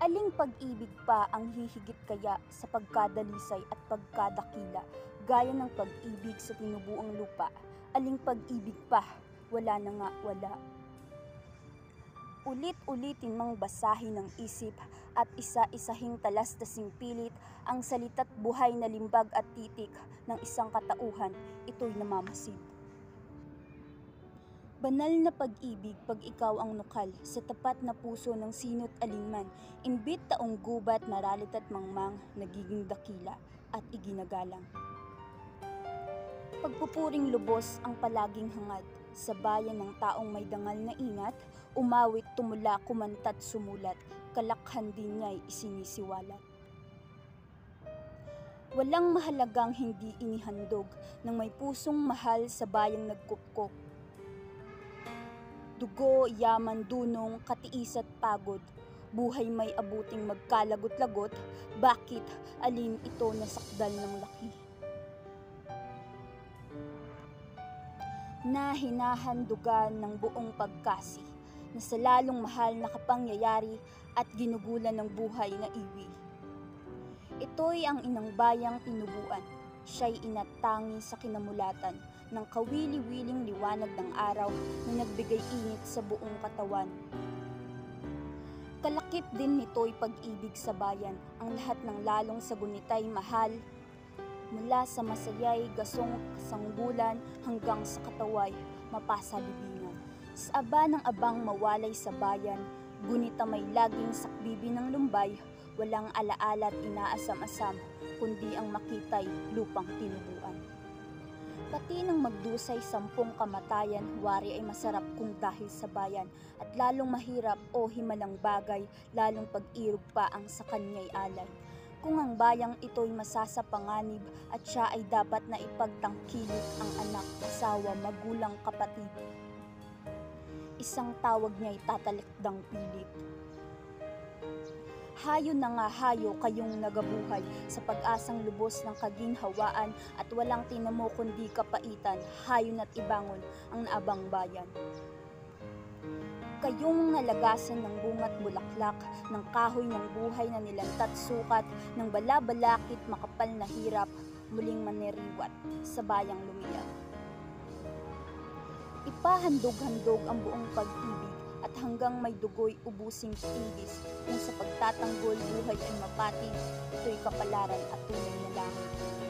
Aling pag-ibig pa ang hihigit kaya sa pagkadalisay at pagkadakila, gaya ng pag-ibig sa tinubuang lupa? Aling pag-ibig pa? Wala na nga wala. Ulit-ulitin mang basahin ng isip at isa-isahing talas-tasing pilit ang salita't buhay na limbag at titik ng isang katauhan, ito'y namamasid. Banal na pag-ibig pag ikaw ang nukal sa tapat na puso ng sino't alinman, imbit taong gubat, maralit at mangmang, nagiging dakila at iginagalang. Pagpupuring lubos ang palaging hangad sa bayan ng taong may dangal na ingat, umawit, tumula, kumanta't sumulat, kalakhan din niya'y isinisiwalat. Walang mahalagang hindi inihandog ng may pusong mahal sa bayang nagkupkop. Dugo, yaman, dunong, katiis at pagod, buhay may abuting magkalagot-lagot, bakit alin ito nasakdal ng laki? Na hinahandugan ng buong pagkasi, na sa lalong mahal na kapangyayari at ginugulan ng buhay na iwi. Ito'y ang inang bayang tinubuan, siya'y inatangi sa kinamulatan ng kawili-wiling liwanag ng araw na nagbigay init sa buong katawan. Kalakip din nito'y pag-ibig sa bayan, ang lahat ng lalong sa gunitay mahal, mula sa masayay, gasong kasanggulan hanggang sa kataway, mapasalubingan. Sa aba ng abang mawalay sa bayan, gunita may laging sakbibi ng lumbay, walang alaala at inaasam-asam, kundi ang makitay lupang tinubuan. Pati nang magdusay 10 kamatayan, wari ay masarap kung dahil sa bayan, at lalong mahirap o himalang bagay, lalong pag-irog pa ang sa kanya'y alay. Kung ang bayang ito'y masasapanganib at siya ay dapat na ipagtangkilik ang anak, asawa, magulang, kapatid, isang tawag niya'y tatalikdang pilit. Hayo na nga hayo kayong nagabuhay sa pag-asang lubos ng kaginhawaan at walang tinamo kundi kapaitan, hayo na't ibangon ang naabang bayan. Kayong nalagasan ng bunga't bulaklak, ng kahoy ng buhay na nilantat sukat, ng balabalakit makapal na hirap, muling maniriwat sa bayang lumiyak. Ipahandog-handog ang buong pag-ibig at hanggang may dugo'y ubusing tigis, kung sa pagtatanggol buhay ay mapati, ito'y kapalaran at tunay na langit.